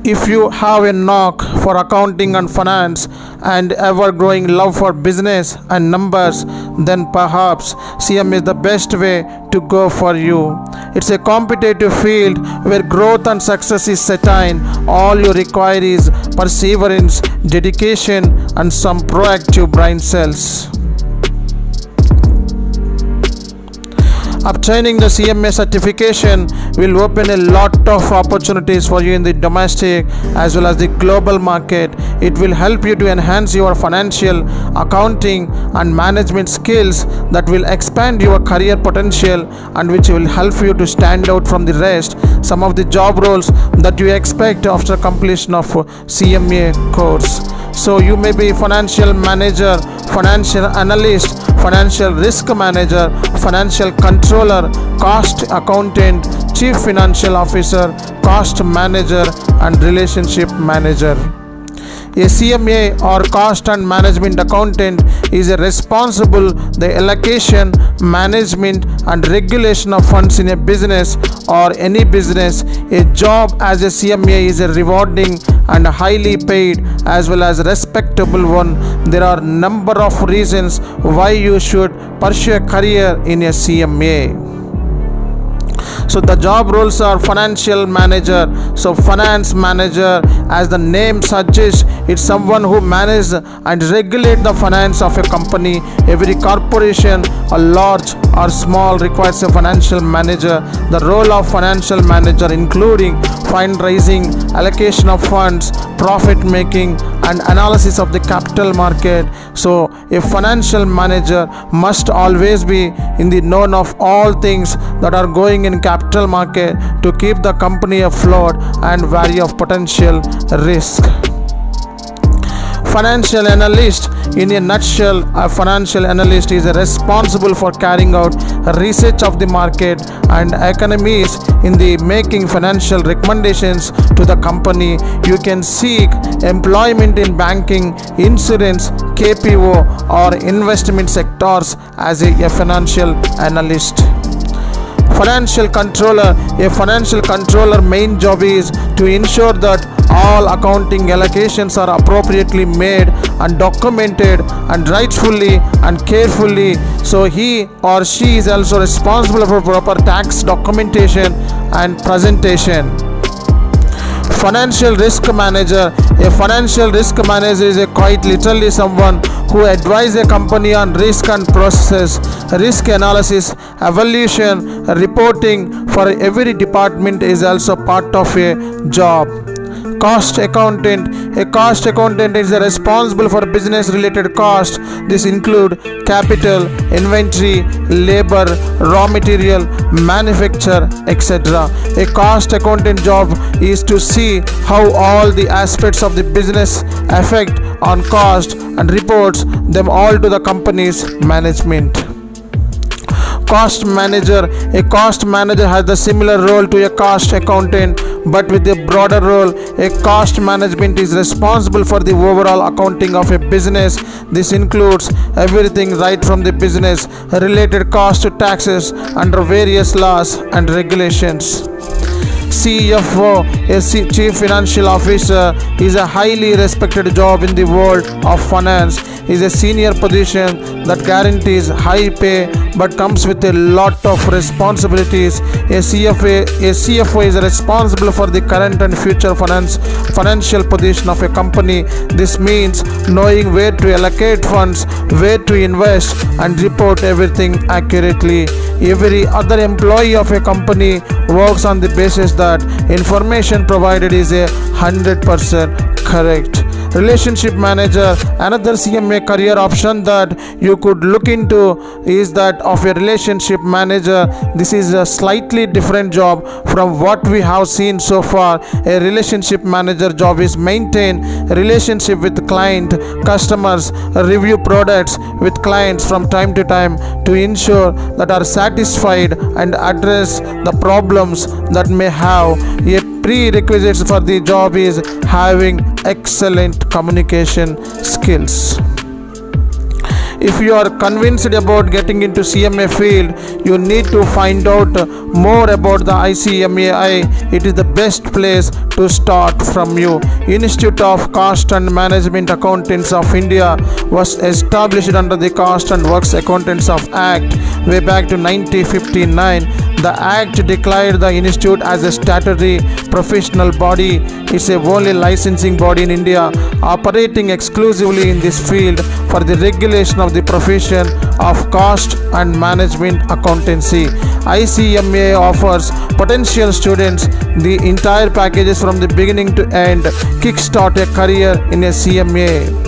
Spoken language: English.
If you have a knock for accounting and finance and ever growing love for business and numbers, then perhaps CMA is the best way to go for you. It's a competitive field where growth and success is certain. All you require is perseverance, dedication, and some proactive brain cells. Obtaining the CMA certification will open a lot of opportunities for you in the domestic as well as the global market. It will help you to enhance your financial, accounting, and management skills that will expand your career potential and which will help you to stand out from the rest. Some of the job roles that you expect after completion of CMA course. So you may be financial manager, financial analyst, financial risk manager, financial controller, cost accountant, chief financial officer, cost manager, and relationship manager. A CMA or cost and management accountant is responsible the allocation, management, and regulation of funds in a business or any business. A job as a CMA is a rewarding and highly paid as well as respectable one. There are number of reasons why you should pursue a career in a CMA. So the job roles are financial manager. So finance manager, as the name suggests, it's someone who manages and regulate the finance of a company. Every corporation, or large or small, requires a financial manager. The role of financial manager including fundraising, allocation of funds, profit making, and analysis of the capital market. So a financial manager must always be in the know of all things that are going in capital market to keep the company afloat and vary of potential risk. Financial analyst, in a nutshell, a financial analyst is responsible for carrying out research of the market and economies in the making financial recommendations to the company. You can seek employment in banking, insurance, KPO, or investment sectors as a financial analyst. Financial controller, a financial controller main job is to ensure that all accounting allocations are appropriately made and documented and rightfully and carefully. So he or she is also responsible for proper tax documentation and presentation. Financial risk manager, a financial risk manager is quite literally someone who advises a company on risk and processes, risk analysis, evaluation, reporting for every department is also part of a job. Cost accountant, a cost accountant is responsible for business related costs. This include capital, inventory, labor, raw material, manufacture, etc. A cost accountant job is to see how all the aspects of the business affect on cost and reports them all to the company's management. Cost manager, a cost manager has the similar role to a cost accountant but with a broader role. A cost management is responsible for the overall accounting of a business. This includes everything right from the business related cost to taxes under various laws and regulations. CFO, a Chief Financial Officer, is a highly respected job in the world of finance. Is a senior position that guarantees high pay but comes with a lot of responsibilities. A CFO is responsible for the current and future financial position of a company. This means knowing where to allocate funds, where to invest, and report everything accurately. Every other employee of a company works on the basis that information provided is 100% correct. Relationship manager, another CMA career option that you could look into is that of a relationship manager. This is a slightly different job from what we have seen so far. A relationship manager job is maintain relationship with client, customers, review products with clients from time to time to ensure that are satisfied and address the problems that may have. A prerequisites for the job is having excellent communication skills. If you are convinced about getting into CMA field, you need to find out more about the ICMAI. It is the best place to start from you. Institute of Cost and Management Accountants of India was established under the Cost and Works Accountants of Act way back to 1959. The Act declared the institute as a statutory professional body. It's a only licensing body in India operating exclusively in this field for the regulation of the profession of cost and management accountancy. ICMA offers potential students the entire packages from the beginning to end. Kickstart a career in a CMA.